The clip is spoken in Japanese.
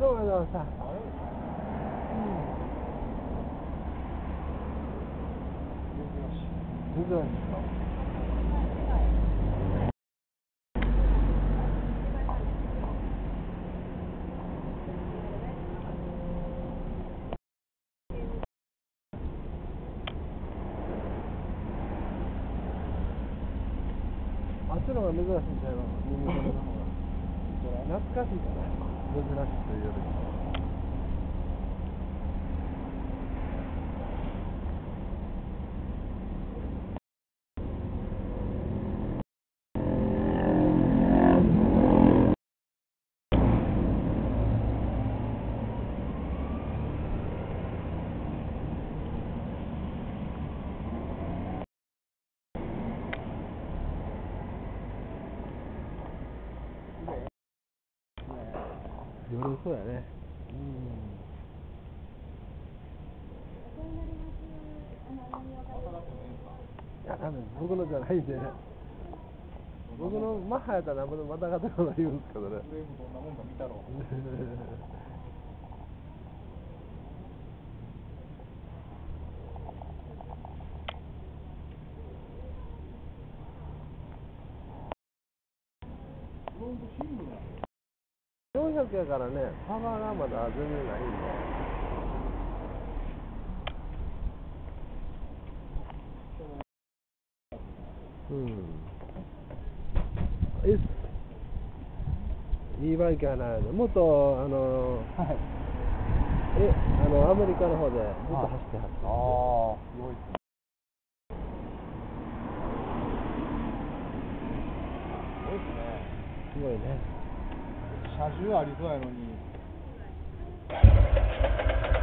どうもどうもさ。珍しいか。あっちの方が珍しいんちゃいます？耳の方が。懐かしいかな。珍しいというより。夜そうやね。いや、僕のじゃないんで。僕のマッハやったらまたがってこと言うんですけどね。フレームどんなもんか見たろう。400やからね、幅がまだ全然ないんで。いいバイクやな。もっとはい、アメリカの方でずっと走ってはった。ああ、すごいですね。すごいですね。すごいね。車重ありそうやのに。